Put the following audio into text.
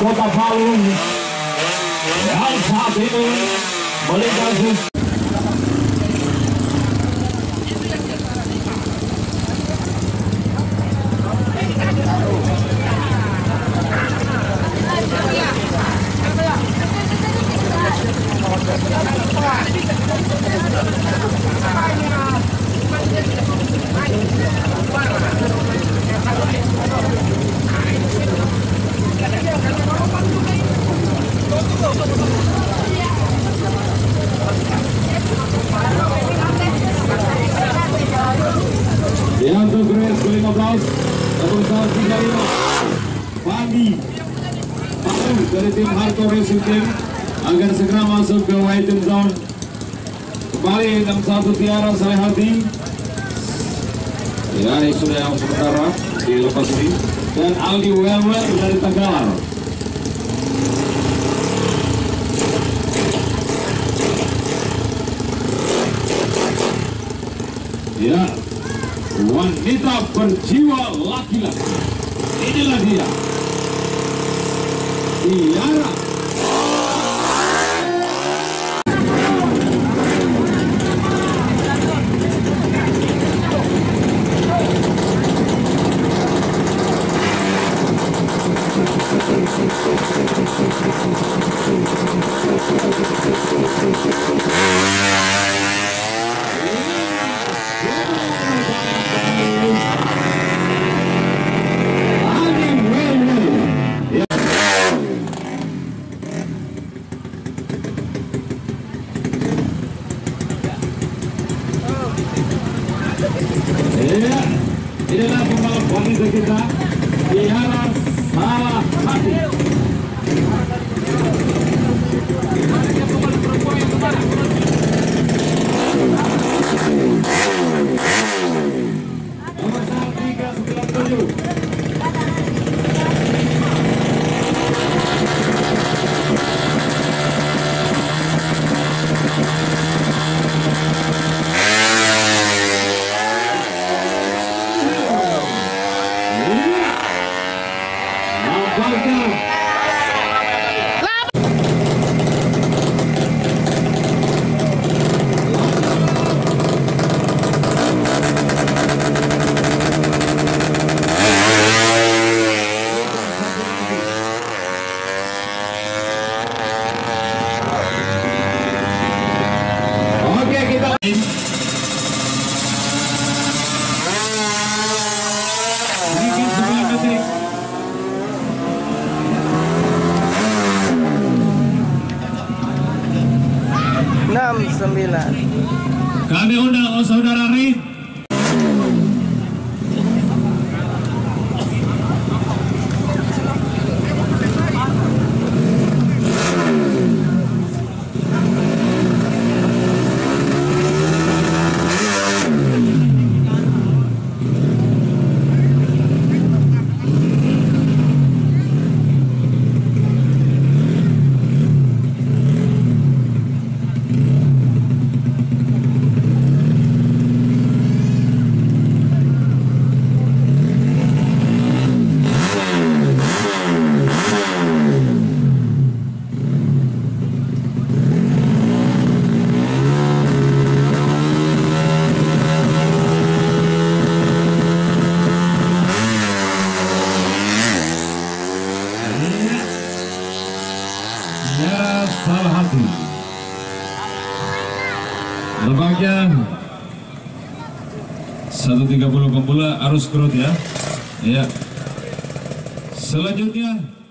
Kota Palu yang saat ini melintasi yang untuk race ke-15 keputusan 35 Pandi Palu dari tim Hardcore Racing Team agar segera masuk ke waiting zone. Kembali 61 Tiara Salehati ya, ini sudah yang sementara di lepas ini, dan Aldi Welwer dari Tegal. Ya, wanita berjiwa laki-laki, inilah dia, Tiara. Ya, inilah pembalap wanita kita, Tiara Salehati. Nomor 397. Kami undang saudara Rid. Salehati. Lepaknya 1.30 pemula arus kerut ya. Ya. Selanjutnya